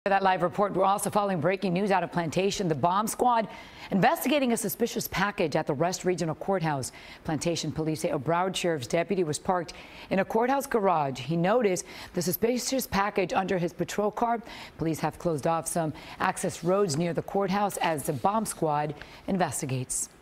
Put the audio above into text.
For that live report, we're also following breaking news out of Plantation. The bomb squad investigating a suspicious package at the West Regional Courthouse. Plantation police say a Broward Sheriff's deputy was parked in a courthouse garage. He noticed the suspicious package under his patrol car. Police have closed off some access roads near the courthouse as the bomb squad investigates.